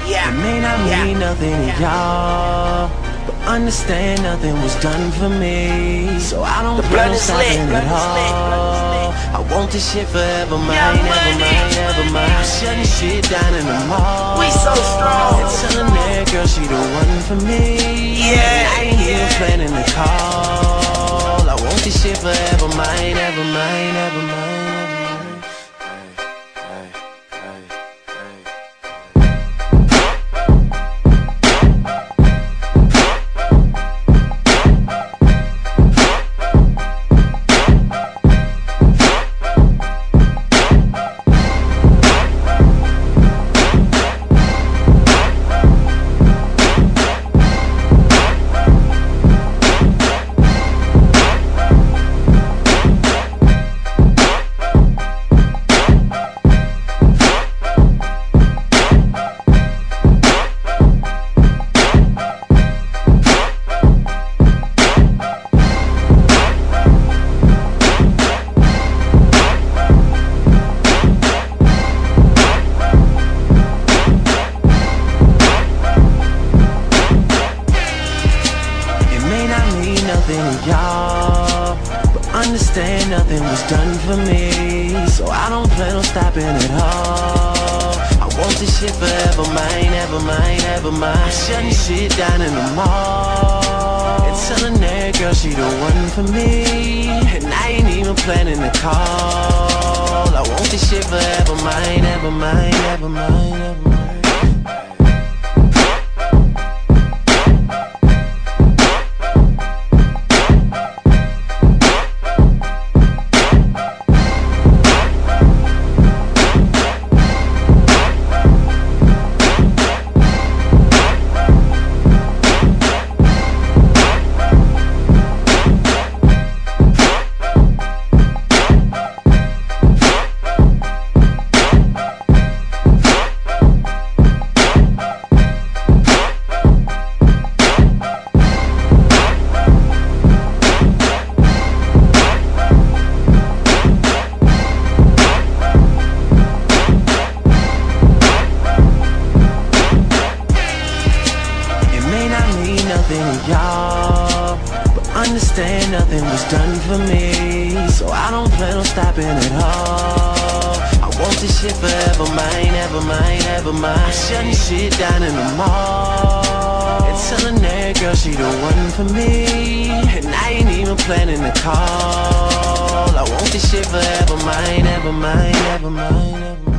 It may not mean nothing to y'all, but understand nothing was done for me. So I don't plan on stopping at all. I want this shit forever mine, ever mine, ever mine. Shutting shit down in the mall. We so strong. And telling that girl she the one for me. And I ain't even planning the call. I want this shit forever mine, ever mine, ever mine. Y'all, but understand nothing was done for me. So I don't plan on stopping at all. I want this shit forever mine, ever mine, ever mine. Shutting shit down in the mall and telling that girl she the one for me. And I ain't even planning the call. I want this shit forever mine, ever mine, ever mine, ever mine. Y'all, but understand nothing was done for me. So I don't plan on stopping at all. I want this shit forever mine, ever mine, ever mine. Shutting shit down in the mall and telling that girl she the one for me. And I ain't even planning the call. I want this shit forever mine, ever mine, ever mine, ever mine.